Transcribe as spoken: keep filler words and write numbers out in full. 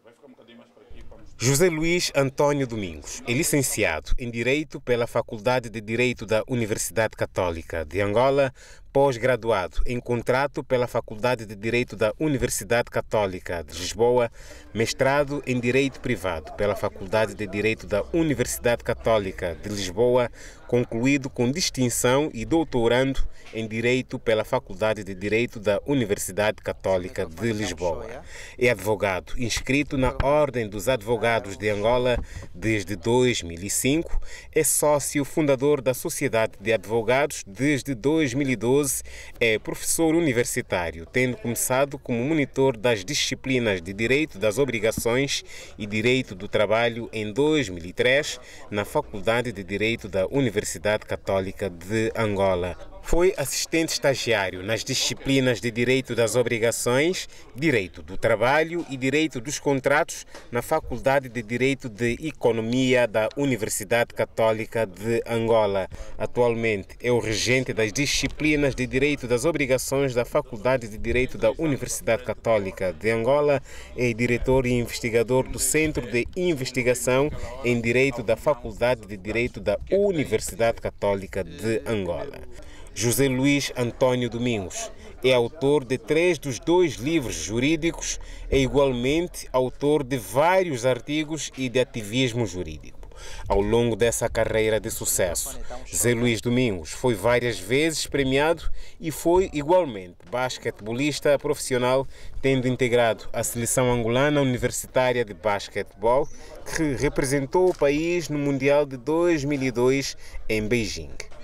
José Luís Antônio Domingos é licenciado em Direito pela Faculdade de Direito da Universidade Católica de Angola, pós-graduado em Contrato pela Faculdade de Direito da Universidade Católica de Lisboa, mestrado em Direito Privado pela Faculdade de Direito da Universidade Católica de Lisboa, concluído com distinção, e doutorando em Direito pela Faculdade de Direito da Universidade Católica de Lisboa. É advogado inscrito na Ordem dos Advogados de Angola desde dois mil e cinco, é sócio fundador da Sociedade de Advogados desde dois mil e doze, é professor universitário, tendo começado como monitor das disciplinas de Direito das Obrigações e Direito do Trabalho em dois mil e três na Faculdade de Direito da Universidade Católica de Angola. Foi assistente estagiário nas disciplinas de Direito das Obrigações, Direito do Trabalho e Direito dos Contratos na Faculdade de Direito de Economia da Universidade Católica de Angola. Atualmente é o regente das disciplinas de Direito das Obrigações da Faculdade de Direito da Universidade Católica de Angola, é diretor e investigador do Centro de Investigação em Direito da Faculdade de Direito da Universidade Católica de Angola. José Luís Antônio Domingos é autor de três dos dois livros jurídicos, é igualmente autor de vários artigos e de ativismo jurídico. Ao longo dessa carreira de sucesso, José Luís Domingos foi várias vezes premiado e foi igualmente basquetebolista profissional, tendo integrado a seleção angolana universitária de basquetebol, que representou o país no Mundial de dois mil e dois em Beijing.